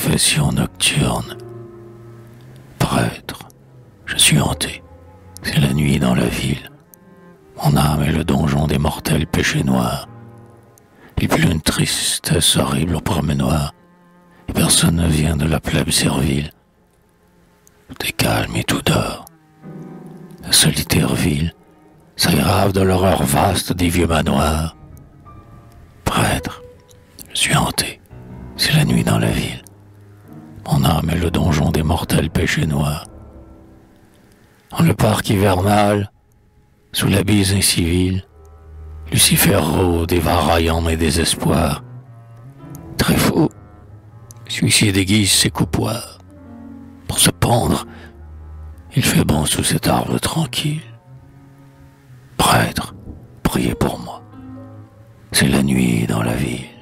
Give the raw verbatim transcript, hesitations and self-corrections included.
confession nocturne. Prêtre, je suis hanté, c'est la nuit dans la ville. Mon âme est le donjon des mortels péchés noirs. Il pleut une tristesse horrible au promenoir, et personne ne vient de la plèbe servile. Tout est calme et tout dort. La solitaire ville s'aggrave de l'horreur vaste des vieux manoirs. Prêtre, je suis hanté, c'est la nuit dans la ville. Mon âme est le donjon des mortels péchés noirs. Dans le parc hivernal, sous la bise incivile, Lucifer rôde et va raillant mes désespoirs. Très fou, celui-ci déguise ses coupoirs. Pour se pendre, il fait bon sous cet arbre tranquille. Prêtre, priez pour moi, c'est la nuit dans la ville.